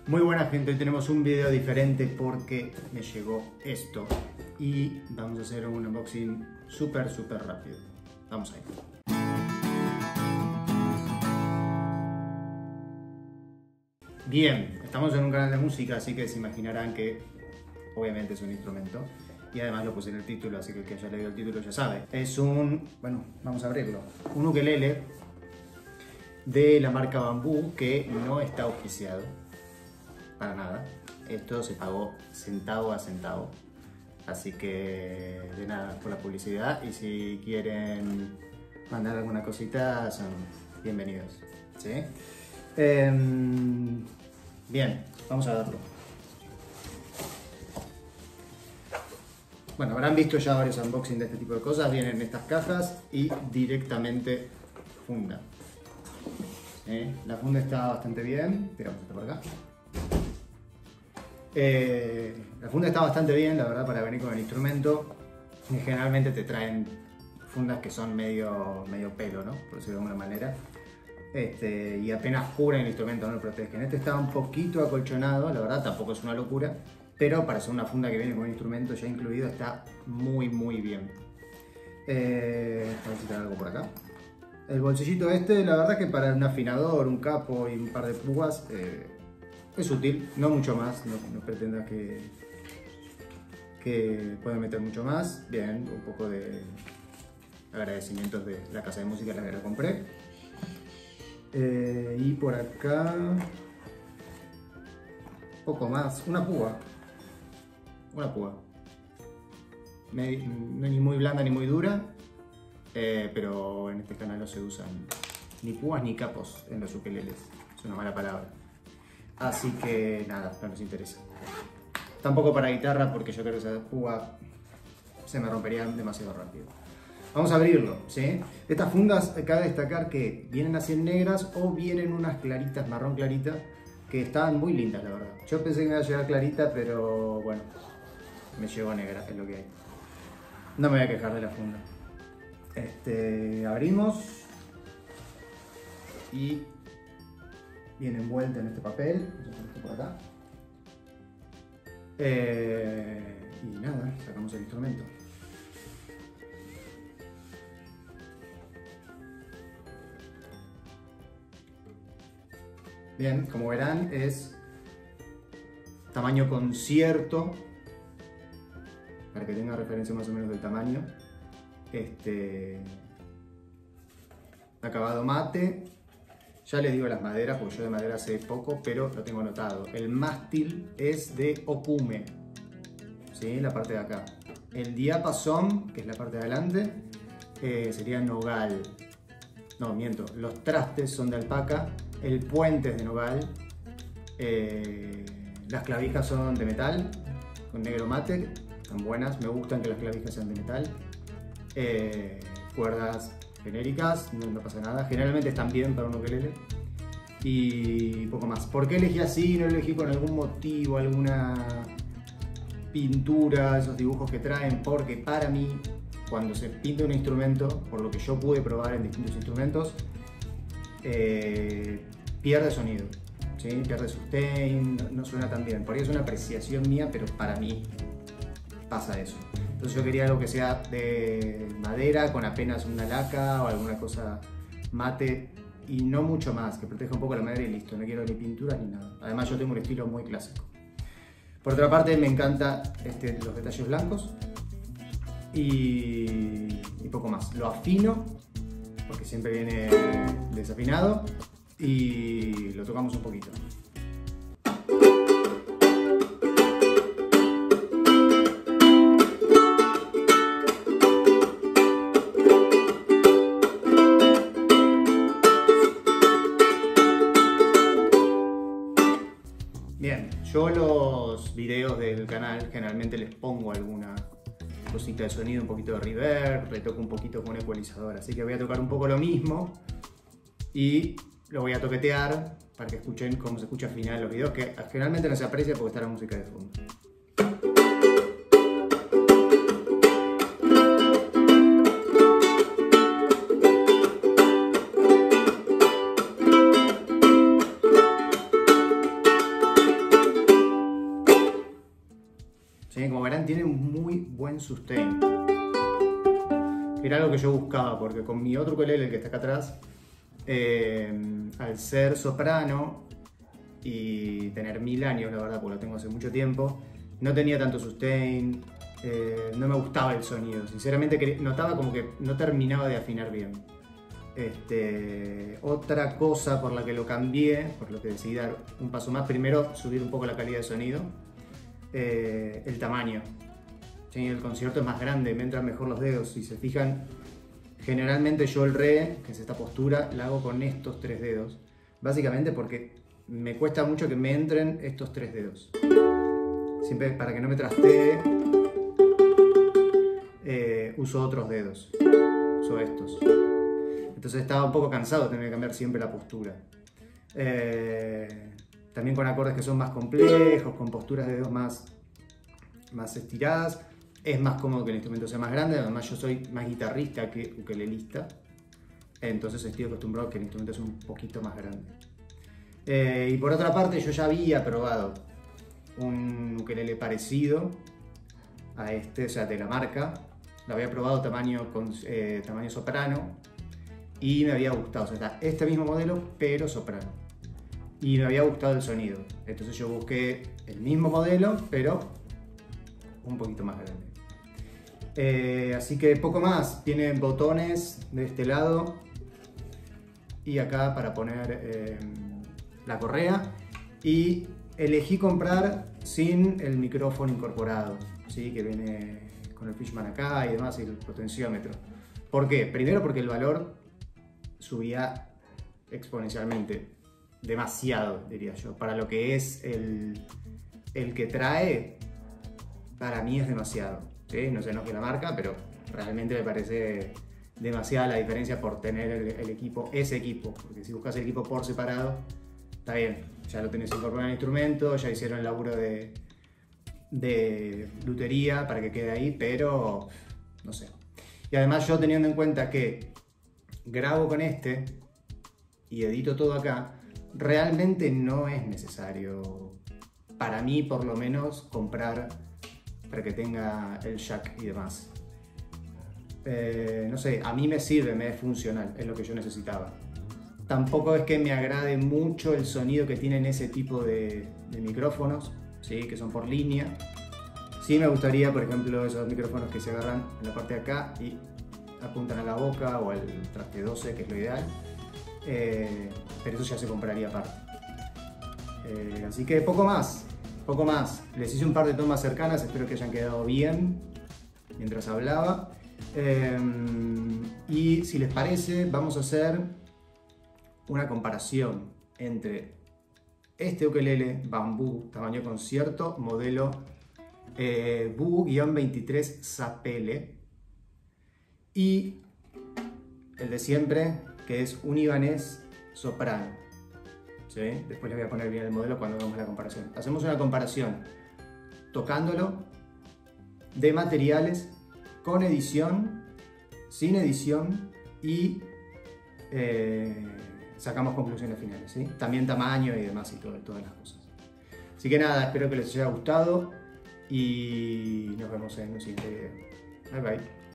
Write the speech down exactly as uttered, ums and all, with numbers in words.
Muy buena gente, hoy tenemos un video diferente porque me llegó esto y vamos a hacer un unboxing súper súper rápido. Vamos ahí. Bien, estamos en un canal de música, así que se imaginarán que obviamente es un instrumento y además lo puse en el título, así que el que haya leído el título ya sabe. Es un, bueno, vamos a abrirlo, un ukelele de la marca Bamboo que no está auspiciado para nada. Esto se pagó centavo a centavo, así que de nada por la publicidad, y si quieren mandar alguna cosita son bienvenidos, ¿sí? Eh, bien, vamos a verlo. Bueno, habrán visto ya varios unboxings de este tipo de cosas. Vienen en estas cajas y directamente funda. ¿Eh? La funda está bastante bien. Tiramos esto por acá. Eh, la funda está bastante bien, la verdad, para venir con el instrumento. Generalmente te traen fundas que son medio, medio pelo, ¿no? Por decirlo de alguna manera. Este, y apenas cubren el instrumento, no lo protegen. Este está un poquito acolchonado, la verdad, tampoco es una locura. Pero para ser una funda que viene con un instrumento ya incluido está muy muy bien. Eh, a ver si trae algo por acá. El bolsillito este, la verdad que para un afinador, un capo y un par de púas eh, es útil, no mucho más, no, no pretendas que, que pueda meter mucho más. Bien, un poco de agradecimientos de la casa de música en la que la compré. Eh, y por acá, poco más, una púa. Una púa. No ni muy blanda ni muy dura, eh, pero en este canal no se usan ni púas ni capos en los ukeleles. Es una mala palabra. Así que nada, no nos interesa. Tampoco para guitarra, porque yo creo que esa púa se me rompería demasiado rápido. Vamos a abrirlo, ¿sí? Estas fundas, cabe destacar que vienen así en negras o vienen unas claritas, marrón clarita, que estaban muy lindas, la verdad. Yo pensé que me iba a llegar clarita, pero bueno, me llegó negra, es lo que hay. No me voy a quejar de la funda. Este, abrimos y viene envuelta en este papel. Vamos a poner esto por acá. Eh, y nada, sacamos el instrumento. Bien, como verán es tamaño concierto, para que tenga referencia más o menos del tamaño. Este, acabado mate. Ya les digo las maderas, porque yo de madera sé poco, pero lo tengo anotado. El mástil es de Okume, ¿sí? La parte de acá. El diapasón, que es la parte de adelante, eh, sería nogal. No, miento. Los trastes son de alpaca. El puente es de nogal. Eh, las clavijas son de metal, con negro mate. Están buenas, me gustan que las clavijas sean de metal. Eh, cuerdas genéricas, no, no pasa nada. Generalmente están bien para un ukelele. Y poco más. ¿Por qué elegí así? No lo elegí con algún motivo, alguna pintura, esos dibujos que traen. Porque para mí, cuando se pinta un instrumento, por lo que yo pude probar en distintos instrumentos, eh, pierde sonido, ¿sí? Pierde sustain, no, no suena tan bien. Por ahí es una apreciación mía, pero para mí pasa eso. Entonces yo quería algo que sea de madera con apenas una laca o alguna cosa mate y no mucho más, que proteja un poco la madera y listo. No quiero ni pinturas ni nada. Además yo tengo un estilo muy clásico. Por otra parte me encantan este, los detalles blancos y, y poco más. Lo afino porque siempre viene desafinado y lo tocamos un poquito. Bien, yo los videos del canal generalmente les pongo alguna cosita de sonido, un poquito de reverb, le toco un poquito con un ecualizador, así que voy a tocar un poco lo mismo y lo voy a toquetear para que escuchen cómo se escucha al final los videos, que generalmente no se aprecia porque está la música de fondo. ¿sí? Como verán, tiene un muy buen sustain. Era algo que yo buscaba, porque con mi otro ukelele, el que está acá atrás, eh, al ser soprano y tener mil años, la verdad, porque lo tengo hace mucho tiempo, no tenía tanto sustain, eh, no me gustaba el sonido. Sinceramente notaba como que no terminaba de afinar bien. Este, otra cosa por la que lo cambié, por lo que decidí dar un paso más, primero subir un poco la calidad de sonido, eh, el tamaño. ¿Sí? El concierto es más grande, me entran mejor los dedos. Si se fijan, generalmente yo el re, que es esta postura, la hago con estos tres dedos. Básicamente porque me cuesta mucho que me entren estos tres dedos. Siempre para que no me trastee, eh, uso otros dedos. Uso estos. Entonces estaba un poco cansado de tener que cambiar siempre la postura. Eh, también con acordes que son más complejos, con posturas de dedos más, más estiradas. Es más cómodo que el instrumento sea más grande, además yo soy más guitarrista que ukelelista, entonces estoy acostumbrado a que el instrumento sea un poquito más grande. Eh, y por otra parte, yo ya había probado un ukelele parecido a este, o sea, de la marca. Lo había probado tamaño, con, eh, tamaño soprano y me había gustado. O sea, está este mismo modelo, pero soprano. Y me había gustado el sonido. Entonces yo busqué el mismo modelo, pero un poquito más grande. Eh, así que poco más. Tiene botones de este lado y acá para poner eh, la correa. Y elegí comprar sin el micrófono incorporado, ¿sí? Que viene con el Fishman acá y demás, y el potenciómetro. ¿Por qué? Primero porque el valor subía exponencialmente, demasiado diría yo, para lo que es el, el que trae. Para mí es demasiado, ¿sí? No se enoje la marca, pero realmente me parece demasiada la diferencia por tener el, el equipo, ese equipo, porque si buscas el equipo por separado, está bien, ya lo tenés incorporado en el instrumento, ya hicieron el laburo de, de lutería para que quede ahí, pero no sé. Y además yo teniendo en cuenta que grabo con este y edito todo acá, realmente no es necesario, para mí por lo menos, comprar para que tenga el jack y demás. Eh, no sé, a mí me sirve, me es funcional, es lo que yo necesitaba. Tampoco es que me agrade mucho el sonido que tienen ese tipo de, de micrófonos, ¿sí? Que son por línea. Sí me gustaría, por ejemplo, esos micrófonos que se agarran en la parte de acá y apuntan a la boca o al traste doce, que es lo ideal. Eh, pero eso ya se compraría aparte. Eh, así que poco más. Poco más, les hice un par de tomas cercanas, espero que hayan quedado bien mientras hablaba. Eh, y si les parece, vamos a hacer una comparación entre este ukelele bambú tamaño concierto, modelo eh, Boo veintitrés Sapele, y el de siempre, que es un Ibanez soprano. ¿Sí? Después les voy a poner bien el modelo cuando hagamos la comparación. Hacemos una comparación tocándolo, de materiales, con edición, sin edición y eh, sacamos conclusiones finales, ¿sí? También tamaño y demás y todo, todas las cosas. Así que nada, espero que les haya gustado y nos vemos en un siguiente video. Bye bye.